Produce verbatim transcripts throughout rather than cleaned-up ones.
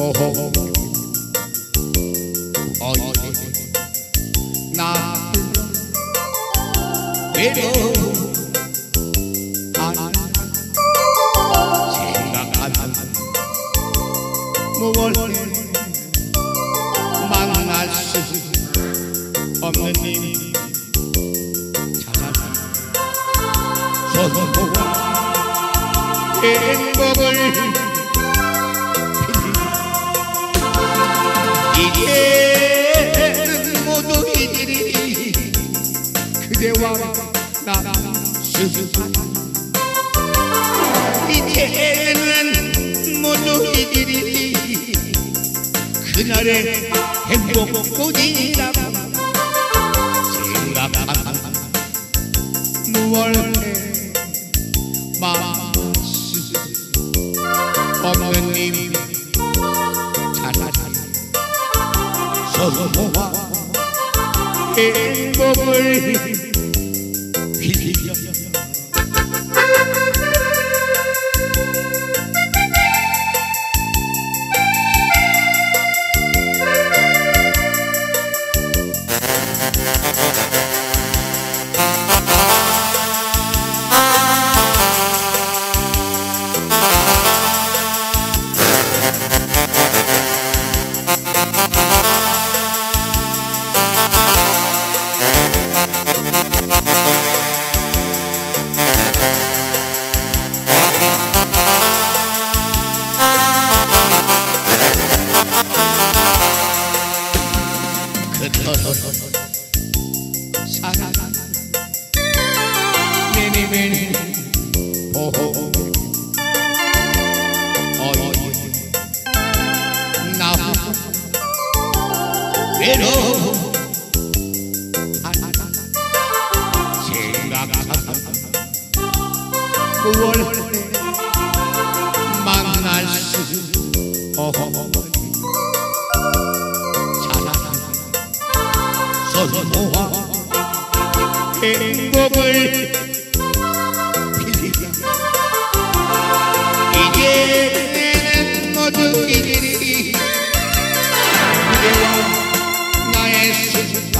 오호 어제 나 외로운 생각하면 무얼 만날 수 없는 님 소소한 행복을 이제는 모두 이들이 그대와 나나 수수한 이제는 모두 이들이 그날의 행복뿐이라고 생각하면 무얼 마실 수 없는 님 차라리 소소한 행복을 비비며 사랑 매니매니 오호 어이 나 외로운 생각하면 무얼 만날 수 오호 소소한 행복을 빌리며 이제는 모두 이들이 그대와 나의 수수한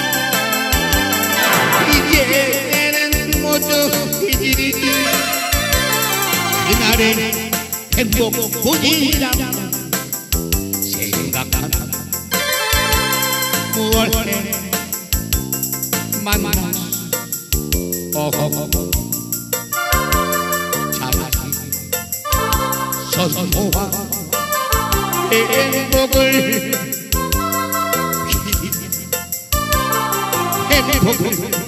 이제는 모두 이들이 그날의 행복뿐이라고 생각하면 무얼 만날 어허 차라리 소소한 행복을 행복을